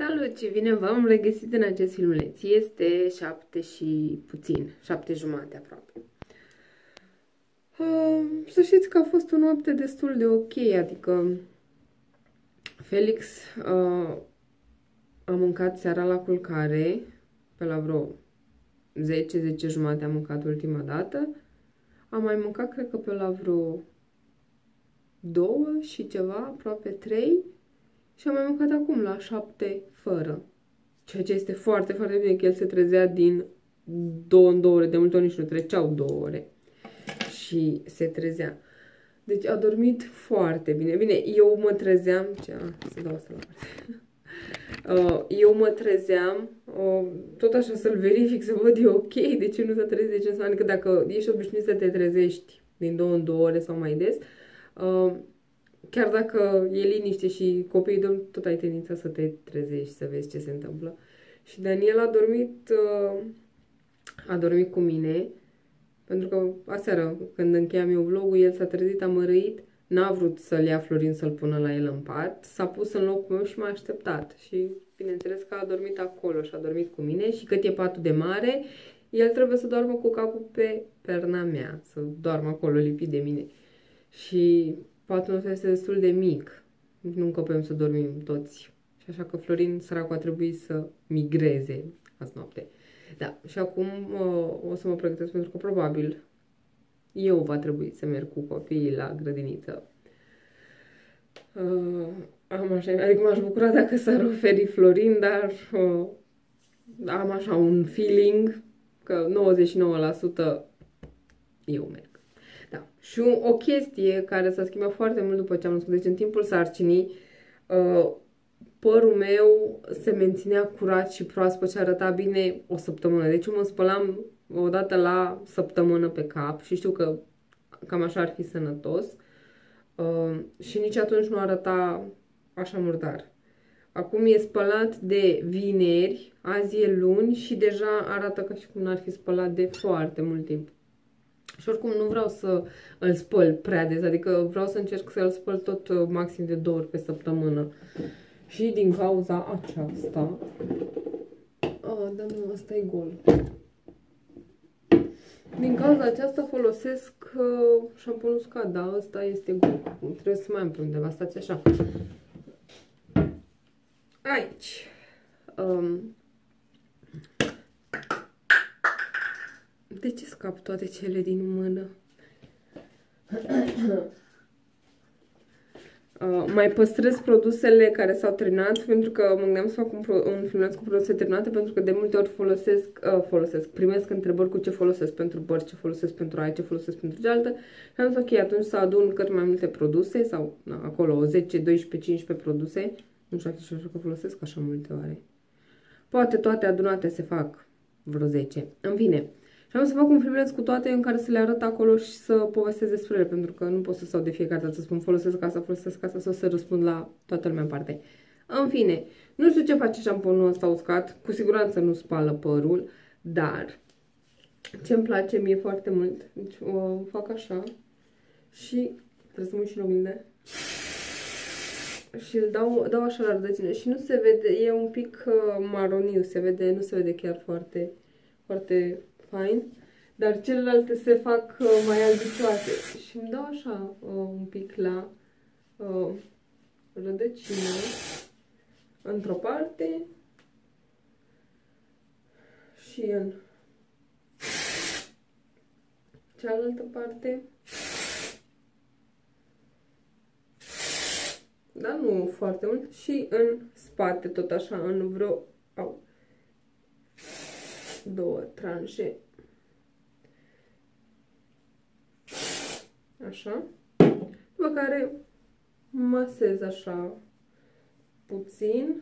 Salut și bine v-am regăsit în acest filmuleț. Este 7 și puțin, 7 jumate aproape. Să știți că a fost o noapte destul de ok, adică Felix a mâncat seara la culcare, pe la vreo 10 jumate am mâncat ultima dată. Am mai mâncat, cred că pe la vreo 2 și ceva, aproape 3. Și am mai mâncat acum la 7 fără. Ceea ce este foarte, foarte bine, că el se trezea din 2 în 2 ore. De multe ori nici nu treceau 2 ore. Și se trezea. Deci a dormit foarte bine. Bine, eu mă trezeam... să dau asta la parte. Eu mă trezeam tot așa să-l verific, să văd e ok, de ce nu s-a trezit, de ce înseamnă. Adică dacă ești obișnuit să te trezești din 2 în 2 ore sau mai des, chiar dacă e liniște și copiii dorm, tot ai tendința să te trezești, să vezi ce se întâmplă. Și Daniel a dormit cu mine, pentru că aseară, când încheiam eu vlogul, el s-a trezit amărâit, n-a vrut să-l ia Florin să-l pună la el în pat, s-a pus în locul meu și m-a așteptat. Și bineînțeles că a dormit acolo și a dormit cu mine și cât e patul de mare, el trebuie să doarmă cu capul pe perna mea, să doarmă acolo lipit de mine. Și patul nostru este destul de mic. Nu încăpem să dormim toți. Și așa că Florin, săracul, a trebuit să migreze azi noapte. Da, și acum o să mă pregătesc pentru că probabil eu va trebui să merg cu copiii la grădiniță. Adică m-aș bucura dacă s-ar oferi Florin, dar am așa un feeling că 99% eu merg. Da. Și o chestie care s-a schimbat foarte mult după ce am născut, deci în timpul sarcinii, părul meu se menținea curat și proaspăt și arăta bine o săptămână. Deci eu mă spălam o dată la săptămână pe cap și știu că cam așa ar fi sănătos. Și nici atunci nu arăta așa murdar. Acum e spălat de vineri, azi e luni și deja arată ca și cum n-ar fi spălat de foarte mult timp. Și oricum nu vreau să îl spăl prea des, adică vreau să încerc să îl spăl tot maxim de 2 ori pe săptămână. Și din cauza aceasta... dar nu, ăsta e gol. Din cauza aceasta folosesc șamponul uscat, da, ăsta este gol. Trebuie să mai am pe undeva, stați așa. Aici. De ce scap toate cele din mână? Mai păstrez produsele care s-au terminat, pentru că mă gândeam să fac un filmuleț cu produse terminate, pentru că de multe ori primesc întrebări cu ce folosesc pentru păr, ce folosesc pentru aia, ce folosesc pentru cealaltă. Și am zis ok, atunci să adun cât mai multe produse, sau acolo 10, 12, 15 produse. Nu știu așa că folosesc așa multe oare. Poate toate adunate se fac vreo 10. În fine. Și am să fac un filmuleț cu toate în care să le arăt acolo și să povestesc despre ele, pentru că nu pot să stau de fiecare dată să spun folosesc asta sau să răspund la toată lumea în parte. În fine, nu știu ce face șamponul ăsta uscat, cu siguranță nu spală părul, dar ce-mi place mie foarte mult, deci o fac așa și trebuie să mă uit și în oglindă și îl dau așa la rădăcină și nu se vede, e un pic maroniu, nu se vede chiar foarte, foarte fain, dar celelalte se fac mai albicioase și îmi dau așa un pic la rădăcină într-o parte și în cealaltă parte, dar nu foarte mult, și în spate tot așa, în vreo 2 tranșe. Așa. După care masez așa puțin.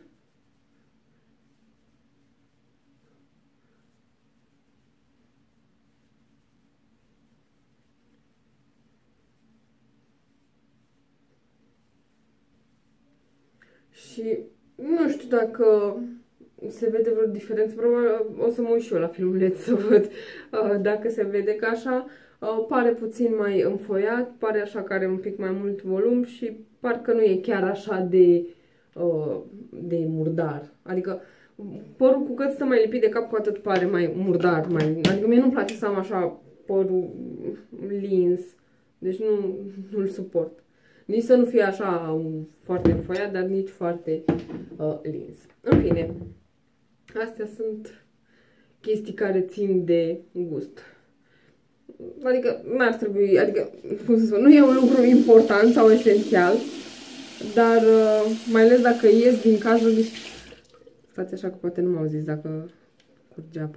Și nu știu dacă se vede vreo diferență, probabil o să mă uit și eu la filmuleț să văd dacă se vede, că așa pare puțin mai înfoiat, pare așa că are un pic mai mult volum și parcă nu e chiar așa de de murdar. Adică părul cu cât stă mai lipit de cap, cu atât pare mai murdar. Adică mie nu-mi place să am așa părul lins. Deci nu-l suport. Nici să nu fie așa foarte înfoiat, dar nici foarte lins. În fine, astea sunt chestii care țin de gust. Adică n-ar trebui, adică, cum să spun, nu e un lucru important sau esențial, dar mai ales dacă ies din cazul. Stați așa că poate nu m-au zis dacă curge apa.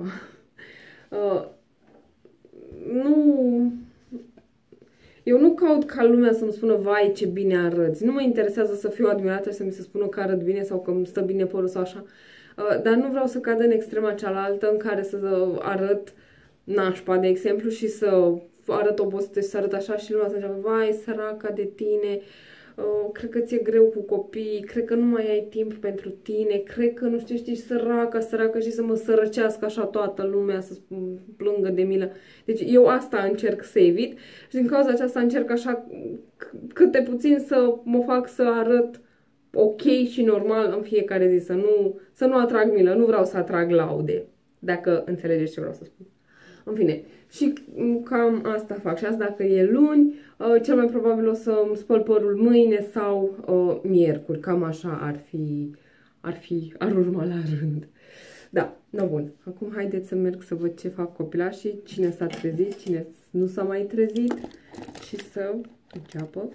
Eu nu caut ca lumea să-mi spună, vai, ce bine arăți. Nu mă interesează să fiu admirată și să mi se spună că arăt bine sau că îmi stă bine părul sau așa. Dar nu vreau să cad în extrema cealaltă în care să arăt nașpa, de exemplu, și să arăt obosită și să arăt așa și lumea să înceapă, vai, săraca de tine, cred că ți-e greu cu copii, cred că nu mai ai timp pentru tine, cred că nu știi, săracă și să mă sărăcească așa toată lumea, să plângă de milă. Deci eu asta încerc să evit și din cauza aceasta încerc așa câte puțin să mă fac să arăt ok și normal în fiecare zi, să nu atrag milă, nu vreau să atrag laude, dacă înțelegeți ce vreau să spun. În fine, și cam asta fac. Și asta dacă e luni, cel mai probabil o să îmi spăl părul mâine sau miercuri. Cam așa ar urma la rând. Da, bun. Acum haideți să merg să văd ce fac copilașii, cine s-a trezit, cine nu s-a mai trezit și să înceapă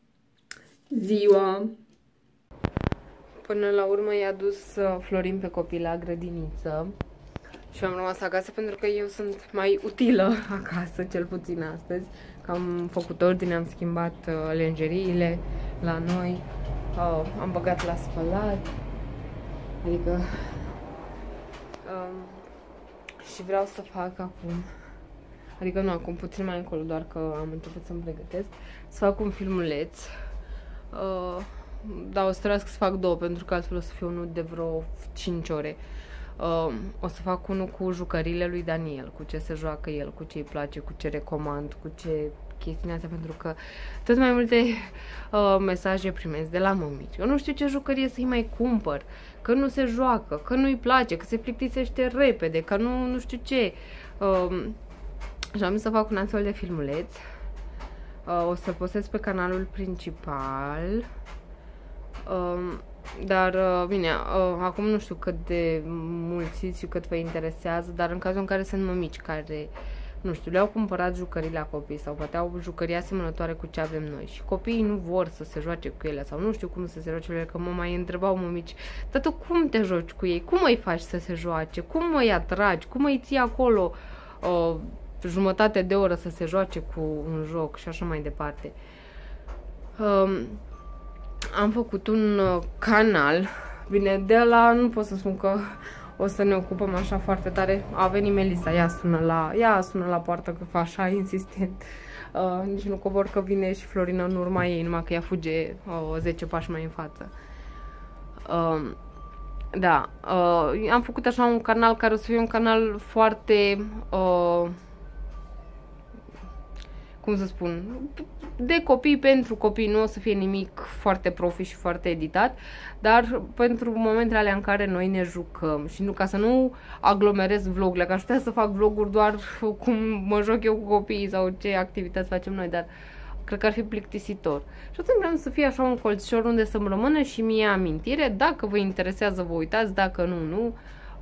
ziua. Până la urmă i-a dus Florin pe copii la grădiniță. Și am rămas acasă pentru că eu sunt mai utilă acasă, cel puțin astăzi. Că am făcut ordine, am schimbat lenjeriile la noi, am băgat la spălat, adică și vreau să fac acum, adică nu acum, puțin mai încolo, doar că am început să-mi pregătesc, să fac un filmuleț. Dar o să trebuiască să fac două, pentru că altfel o să fie unul de vreo 5 ore. O să fac unul cu jucările lui Daniel, cu ce se joacă el, cu ce îi place, cu ce recomand, cu ce chestiile astea, pentru că tot mai multe mesaje primesc de la mămici. Eu nu știu ce jucărie să-i mai cumpăr, că nu se joacă, că nu-i place, că se plictisește repede, că nu știu ce. Și am zis să fac un astfel de filmuleț. O să postez pe canalul principal. Dar, bine, acum nu știu cât de mulți și cât vă interesează, dar în cazul în care sunt mămici care, nu știu, le-au cumpărat jucării la copii sau poate au jucării asemănătoare cu ce avem noi și copiii nu vor să se joace cu ele sau nu știu cum să se joace cu ele, că mă mai întrebau mămici, dar tu cum te joci cu ei? Cum îi faci să se joace? Cum îi atragi? Cum îi ții acolo jumătate de oră să se joace cu un joc și așa mai departe? Am făcut un canal, bine, de la, nu pot să spun că o să ne ocupăm așa foarte tare. A venit Melisa, ea sună la poartă că fa așa insistent. Nici nu cobor că vine și Florina în urma ei, numai că ea fuge 10 pași mai în față. Da, am făcut așa un canal care o să fie un canal foarte, cum să spun, de copii pentru copii, nu o să fie nimic foarte profi și foarte editat, dar pentru momentele alea în care noi ne jucăm și nu, ca să nu aglomerez vlogurile, că aș putea să fac vloguri doar cum mă joc eu cu copiii sau ce activități facem noi, dar cred că ar fi plictisitor. Și atunci vreau să fie așa un colțișor unde să-mi rămână și mie amintire, dacă vă interesează vă uitați, dacă nu.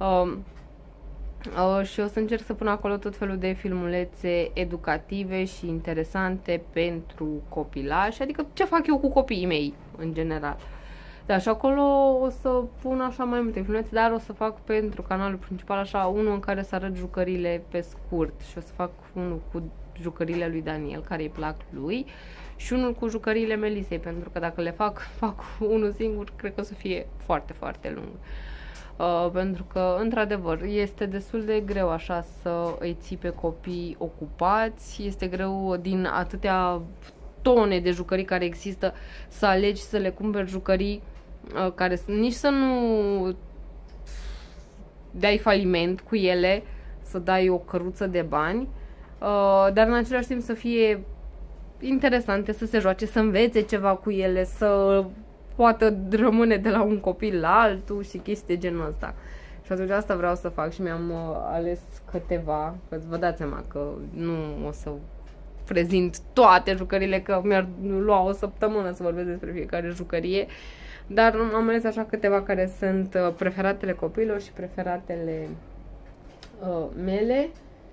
Și o să încerc să pun acolo tot felul de filmulețe educative și interesante pentru copilași, adică ce fac eu cu copiii mei, în general. Da, și acolo o să pun așa mai multe filmulețe, dar o să fac pentru canalul principal așa unul în care să arăt jucările pe scurt și o să fac unul cu jucările lui Daniel, care îi plac lui, și unul cu jucările Melisei, pentru că dacă le fac unul singur, cred că o să fie foarte, foarte lung. Pentru că, într-adevăr, este destul de greu așa să îi ții pe copii ocupați, este greu din atâtea tone de jucării care există să alegi să le cumperi jucării care nici să nu dai faliment cu ele, să dai o căruță de bani, dar în același timp să fie interesante, să se joace, să învețe ceva cu ele, să poată rămâne de la un copil la altul și chestii de genul ăsta. Și atunci asta vreau să fac și mi-am ales câteva, că vă dați seama că nu o să prezint toate jucările, că mi-ar lua o săptămână să vorbesc despre fiecare jucărie, dar am ales așa câteva care sunt preferatele copilor și preferatele mele.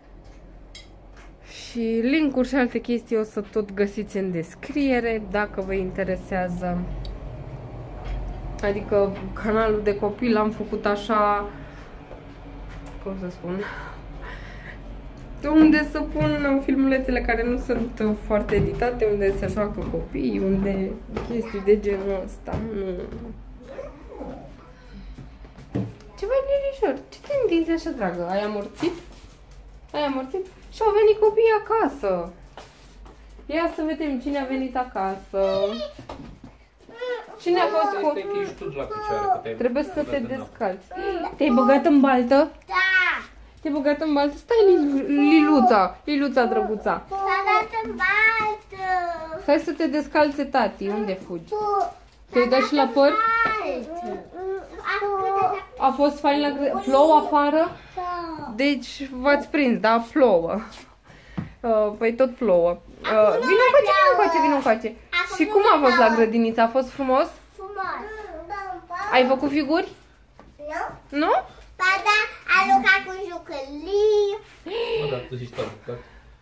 Și link-uri și alte chestii o să tot găsiți în descriere dacă vă interesează. Adică canalul de copil l-am făcut așa, cum să spun, unde să pun filmulețele care nu sunt foarte editate, unde se joacă copii, unde chestii de genul ăsta. Ce mai linișor? Ce te întinzi așa, dragă? Ai amorțit? Ai amorțit? Și au venit copiii acasă. Ia să vedem cine a venit acasă. Cine a fost cu... Trebuie să te descalți. Te-ai băgat în baltă? Da! Te-ai băgat în baltă? Stai, Liluța! Liluța, drăguța! S-a dat în baltă! Stai să te descalțe tati. Unde fugi? Te-ai dat și la păr? A fost fain la... Plouă afară? Deci v-ați prins, da? Plouă. Păi tot plouă. Vino încoace, vino încoace, vino încoace. Și cum a fost la grădiniță? A fost frumos? Frumos. Ai făcut figuri? Nu? Nu? Ba da, a lucrat cu jucării. Mă, dar tu zici tot.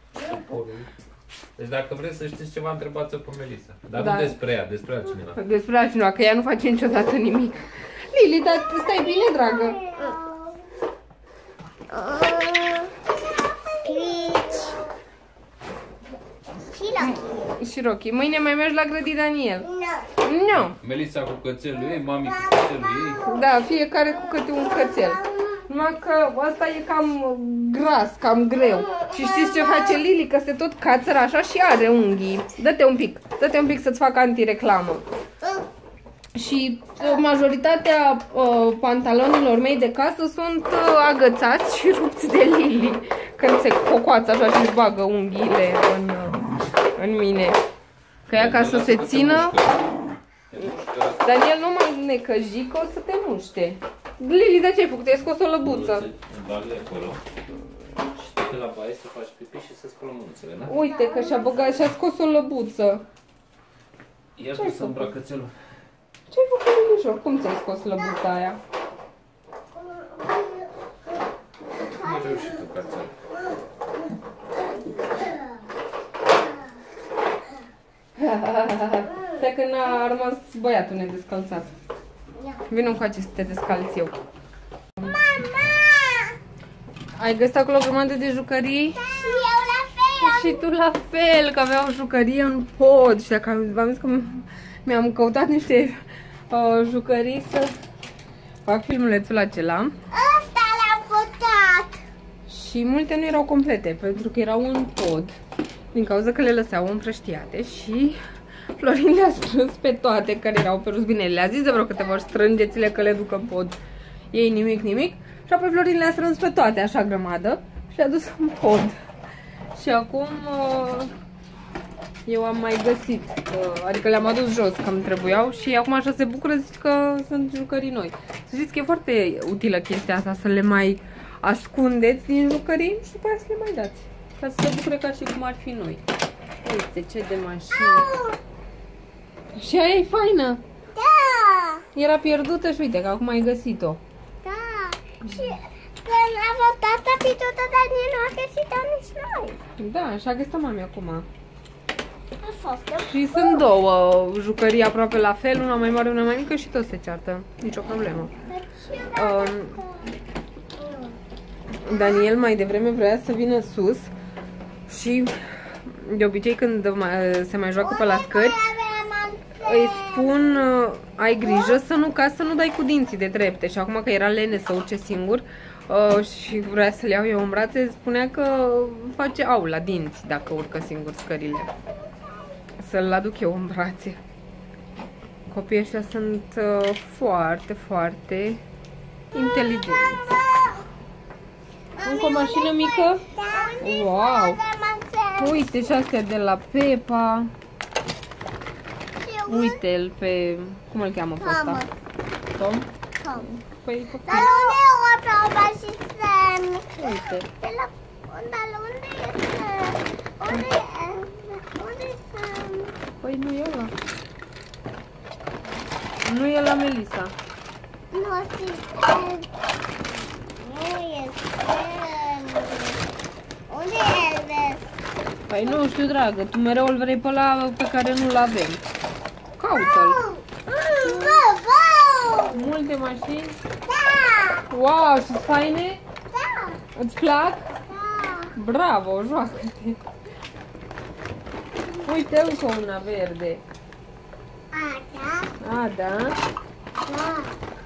Deci dacă vreți să știți ceva, întrebați-o pe Melissa. Dar Da. nu despre ea, despre altcineva. Despre altcineva, că ea nu face niciodată nimic. Lili, dar stai bine, dragă? Clici. Și Rocky. Și Rocky. Mâine mai mergi la grădii, Daniel? Nu. Nu. Melissa cu cățelul ei, mami cu cățelul ei. Da, fiecare cu câte un cățel. Numai că ăsta e cam gras, cam greu. Și știți ce face Lili? Că se tot cațără așa și are unghii. Dă-te un pic să-ți fac antireclamă. Și majoritatea pantalonilor mei de casă sunt agățați și rupți de Lili. Când se cocoață așa și își bagă unghiile în mine. Că ea ca să se țină... Daniel, nu mai necăji că o să te muște. Lili, de ce ai făcut? Ai scos o lăbuță. Bagă acolo. Și te la baie să faci pipi și să spălă mânuțele, da? Uite că și-a băgat și-a scos o lăbuță. Ia tu să îmbrac cățelul. Ce-ai făcut, Lilișor? Cum ți-ai scos lăbuța aia? Nu ai reușit tu, cățel. Stai că n-a rămas băiatul nedescalțat. Vino încoace să te descalți eu. Mama! Ai găsit acolo o grămadă de jucării? Și eu la fel. Și tu la fel, că avea o jucărie în pod. Și dacă v-am zis că mi-am căutat niște jucării să fac filmulețul acela. Ăsta l-am votat. Și multe nu erau complete, pentru că erau în pod. Din cauza că le lăsau împrăștiate și Florin le-a strâns pe toate care erau pe rost. Bine, le-a zis de vreo câteva ori, strângeți-le că le duc în pod. Ei nimic. Și apoi Florin le-a strâns pe toate, așa grămadă, și le-a dus în pod. Și acum eu am mai găsit, adică le-am adus jos că îmi trebuiau și acum așa se bucură, zici că sunt jucării noi. Să știți că e foarte utilă chestia asta, să le mai ascundeți din jucării și după aia să le mai dați. Ca să se bucure ca și cum ar fi noi. Uite ce de mașină. Și aia e faină. Da. Era pierdută și uite că acum ai găsit-o. Da. Și când a fost asta pitută, dar nu a găsit-o nici noi. Da, și a găsit mami acum. A fost. Și sunt două jucării aproape la fel, una mai mare, una mai mică și tot se ceartă. Nici o problemă. Daniel mai devreme vrea să vină sus și de obicei când se mai joacă pe la scări îi spun ai grijă să nu cazi, să nu dai cu dinții de drepte. Și acum că era lene să urce singur și vrea să le iau eu în brațe, spunea că face au la dinți dacă urcă singur scările. Să-l aduc eu în brațe. Copiii ăștia sunt foarte inteligenți. Încă o mașină mică? Wow! Uite și astea de la Peppa. Și Uite-l pe... Cum îl cheamă pe ăsta? Tom? Tom. Păi, Dar unde e o probă și semn? uite. Dar unde este? Unde este? Păi nu e ăla. Nu e la Melissa. Nu este. Nu este. Unde e Elvis? Păi nu știu, dragă, tu mereu îl vrei pe ăla pe care nu-l avem. Caută-l. Multe mașini. Da! Wow, și faine? Da! Îți plac? Da! Bravo, joacă-te. Uite, încă una verde. A, da? A, da? Da!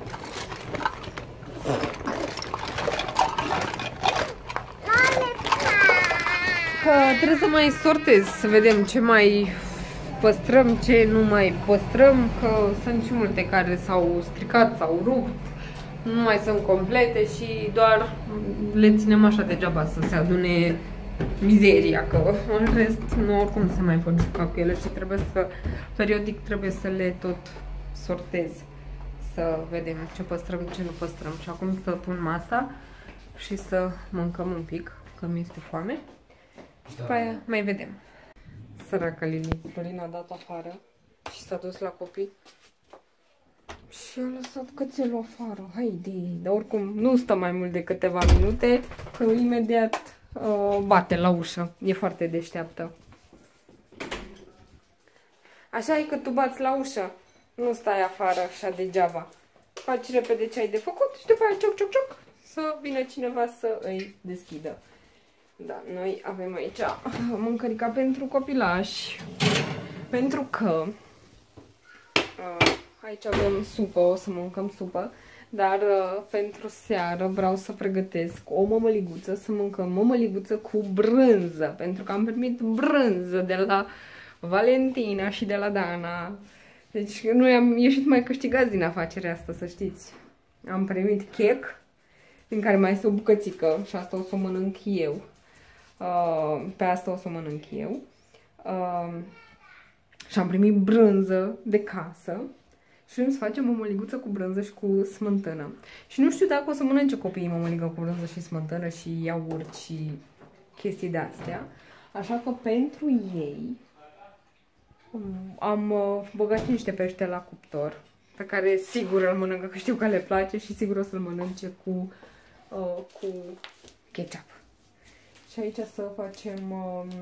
Că trebuie să mai sortez, să vedem ce mai păstrăm, ce nu mai păstrăm, că sunt și multe care s-au stricat, s-au rupt, nu mai sunt complete și doar le ținem așa degeaba să se adune mizeria, că în rest nu oricum se mai pot juca cu ele și trebuie să, periodic trebuie să le tot sortez, să vedem ce păstrăm, ce nu păstrăm. Și acum să pun masa și să mâncăm un pic, că mi este foame. Și după aia mai vedem. Săraca Lili. Florin a dat afară și s-a dus la copii. Și a lăsat cățelul afară. Haide! Dar oricum nu stă mai mult de câteva minute, că imediat bate la ușă. E foarte deșteaptă. Așa e că tu bați la ușă. Nu stai afară așa degeaba. Faci repede ce ai de făcut și după aia cioc, cioc, cioc, să vină cineva să îi deschidă. Da, noi avem aici mâncărica pentru copilași, pentru că aici avem supă, o să mâncăm supă, dar pentru seară vreau să pregătesc o mămăliguță, să mâncăm mămăliguță cu brânză, pentru că am primit brânză de la Valentina și de la Dana. Deci noi am ieșit mai câștigați din afacerea asta, să știți. Am primit chec, din care mai este o bucățică și asta o să o mănânc eu. Pe asta o să o mănânc eu. Și am primit brânză de casă și vrem să facem mămăliguță cu brânză și cu smântână. Și nu știu dacă o să mănânce copiii mămăligă cu brânză și smântână și iaurt și chestii de-astea. Așa că pentru ei am băgat niște pește la cuptor, pe care sigur îl mănâncă, că știu că le place și sigur o să-l mănânce cu ketchup. Și aici să facem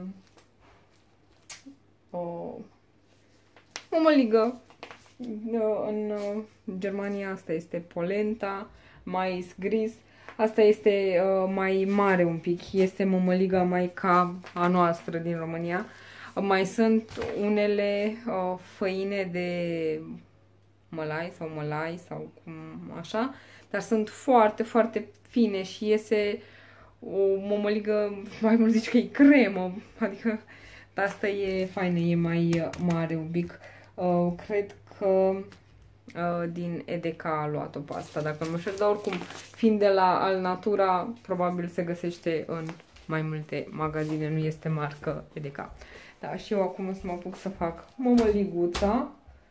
o mămăligă. În Germania asta este polenta, mais gris. Asta este mai mare un pic, este mămăliga mai ca a noastră din România. Mai sunt unele făine de mălai sau cum așa, dar sunt foarte, foarte fine și iese o mămăligă, mai mult zici că e cremă, adică asta e faină, e mai mare un pic. Cred că din EDK a luat-o pe asta, dacă nu mă știu, dar oricum, fiind de la Alnatura, probabil se găsește în mai multe magazine, nu este marcă EDK. Da, și eu acum o să mă apuc să fac mămăliguța.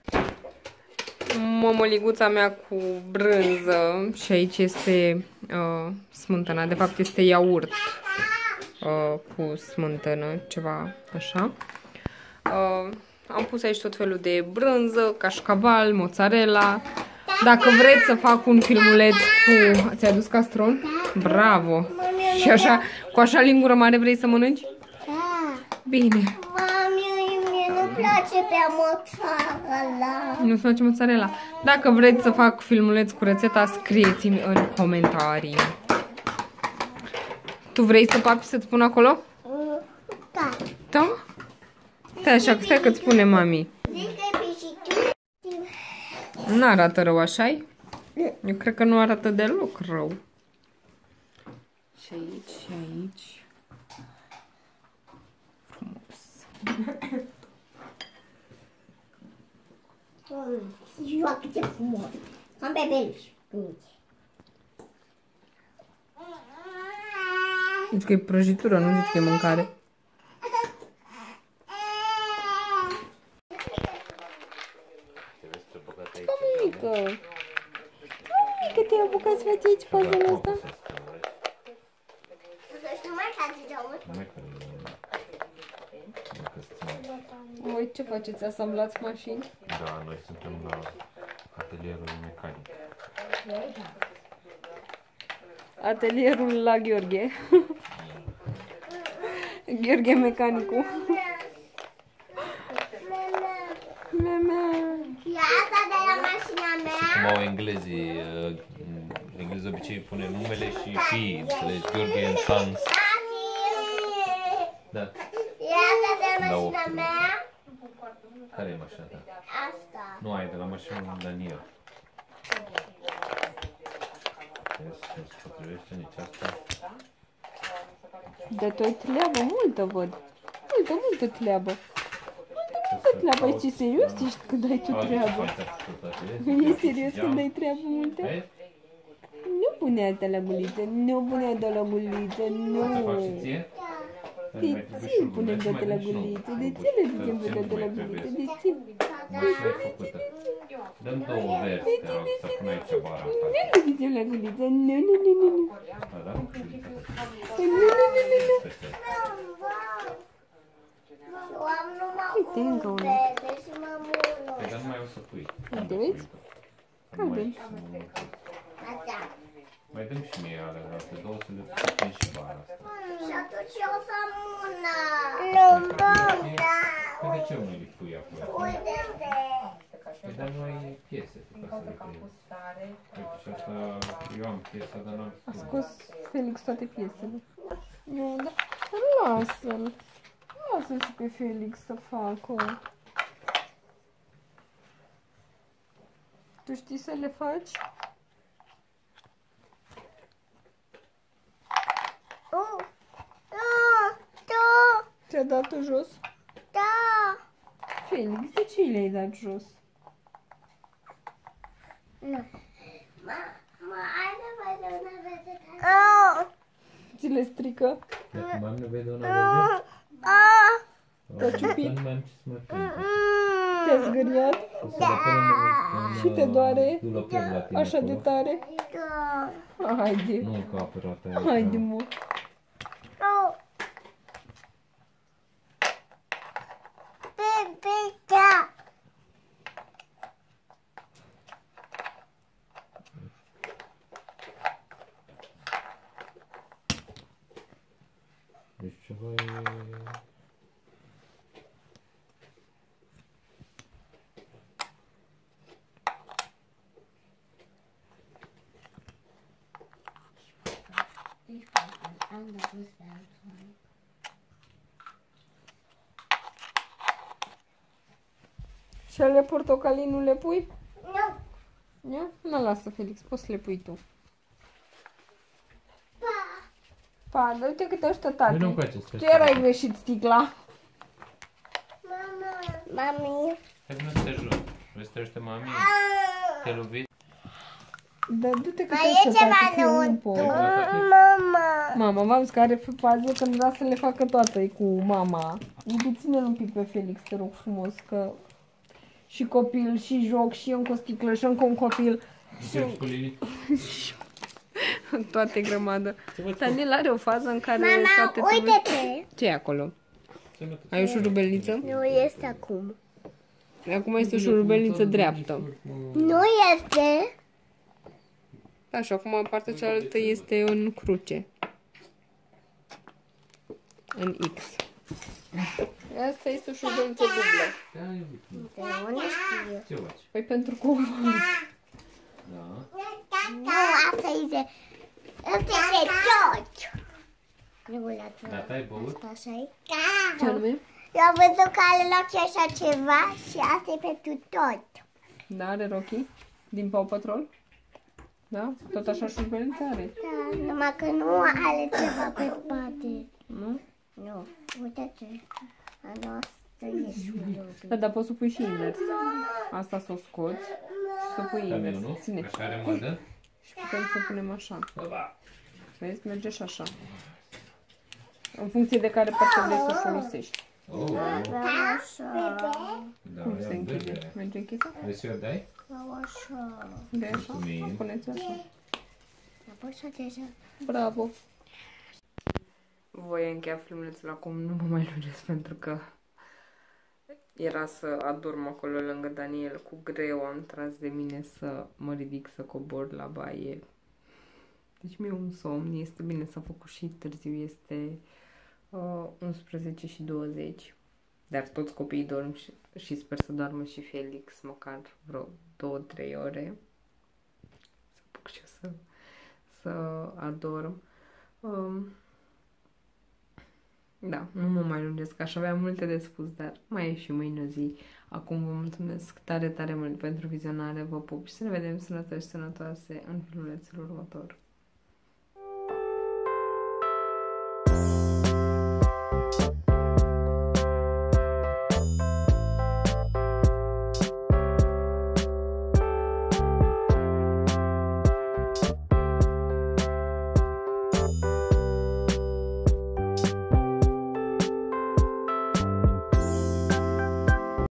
Mămăliguța mea cu brânză și aici este smântâna, de fapt este iaurt cu smântână, ceva așa. Am pus aici tot felul de brânză, cașcaval, mozzarella. Dacă vreți să fac un filmuleț cu... Ți-ai adus castron? Bravo! Și așa, cu așa lingură mare vrei să mănânci? Da. Bine. Mami, mie nu place pe mozzarella. Nu-ți place mozzarella? Dacă vreți să fac filmuleț cu rețeta, scrieți-mi în comentarii. Tu vrei să papi să-ți pun acolo? Da. Da? Stai așa, stai că-ți spune mami. Zici că e pisică? Nu arată rău, așa-i? Eu cred că nu arată deloc rău. Și aici, și aici. Frumos. Joacă-te frumos. Am bebeluș. Zici că e prăjitură, nu zici că e mâncare. faci aici puzzle-ul ăsta? Nu mai cazi de aud. Voi ce faceți? Asamblați mașini? Da, noi suntem la atelierul mecanic. Atelierul la Gheorghe. Gheorghe mecanicul. E asta de la mașina mea. Cum au englezii, englezii de obicei pune numele și fii, înțelegi, Gheorghe and Sons. Da. E asta de la mașina mea. Care e mașina ta? Asta. Nu, ai de la mașina lui Daniel. Nu se potrivește nici asta. De toi treabă multă, văd. Multă treabă. Multă treabă. Aici, serios ești când ai tu treabă? E serios când ai treabă multă? Nu pune alta la guliță, nu pune alta la guliță, nu. Să fac și ție? De ție punem toate la guliță, de ție le ducem pe toate la guliță, de ție. Dăm două verzi, te rog, să pun aici bara asta. Nu le ducem la guliță, nu. Da, da? Eu am numai Uite, încă un unul. verde și mămulă. Păi, dar nu mai o să pui. Uite, vezi? Calde. Asta. Mai dăm și mie alea, alte două să le pun și bara asta. Și atunci eu o să am una. Păi de ce nu le pui acolo? Uite-te. Păi dar nu ai piese ca să le pui. Uite și asta, eu am piesa, dar n-am A scos Felix toate piesele. Nu, dar lasă-l. Lasă-l și pe Felix să facă. Tu știi să le faci? Ți-a dat-o jos? Da. Felix, de ce le-ai dat jos? Nu. Ai nevoie de una verde. Ți le strică? Acum am nevoie de una verde? Te-a ciupit? Nu mai am ce să mai pun. Te-a zgâriat? O să le punem în Și te doare? dulăpel la tine Așa de acolo. tare? Da. Haide. Nu încă apărată aici. Haide, mă. Da. Deci ceva e... Și ale portocalii nu le pui? Nu. Nu? Nu, lasă, Felix, poți să le pui tu. Pa, dar uite câte ăștia tati. Nu încoace, stai. Ce erai greșit sticla? Mami. Hai vină să te ajut. Vrei să te ajute mami? Te-ai lovit? Da, du-te câte Mai e ăștia ceva tati, că eu nu înăuntru. pot. Mama. Mama, v-am zis că are fază când vrea să le facă toate cu mama. Uite, ține-l un pic pe Felix, te rog frumos, că și copil, și joc, și încă o sticlă, și încă un copil. Încerci cu Lili? Toate grămadă. Daniel are o fază în care Mama, toate trebuie... uite-te. Ce e acolo? Ai o șurubelniță? Nu este acum. Acum este o șurubelniță dreaptă. Nu este. Da, și acum partea cealaltă este în cruce. În X. Asta este o șurubelniță dublă. Da, iubit. De unde știu? Ce faci? Păi pentru cuvânt. Da. Nu, asta este. Asta este tot. Da, ai băut? Așa-i? Ce anume? Eu am văzut că are loc așa ceva și asta e pentru tot. Da, are Rocky? Din Paw Patrol? Da? Tot așa șurubelniță are? Da, numai că nu are ceva pe spate. Nu? Nu, uite-te. A noastră e șurubă. Da, dar poți să pui și invers. Asta să o scoți și să pui Camilul, invers. nu? Ține. Așa are modă? Și putem să punem așa. Opa! Vezi? Merge și așa. În funcție de care parte vrei să o folosești. Oh, Așa, da, Cum se ia închide? verde. Merge închisă? Vrei să o dai? așa. De așa? Mulțumim. Puneți așa. pus-o deja. Bravo! Voi încheia filmulețul acum, nu mă mai lungesc pentru că era să adorm acolo lângă Daniel. Cu greu am tras de mine să mă ridic să cobor la baie. Deci mi-e un somn, este bine, s-a făcut și târziu, este 11:20. Dar toți copiii dorm și sper să doarmă și Felix măcar vreo 2-3 ore. Să apuc și eu să adorm. Da, nu mă mai lungesc, aș avea multe de spus, dar mai e și mâine o zi. Acum vă mulțumesc tare, tare mult pentru vizionare, vă pup și să ne vedem sănătoși și sănătoase în filmulețul următor.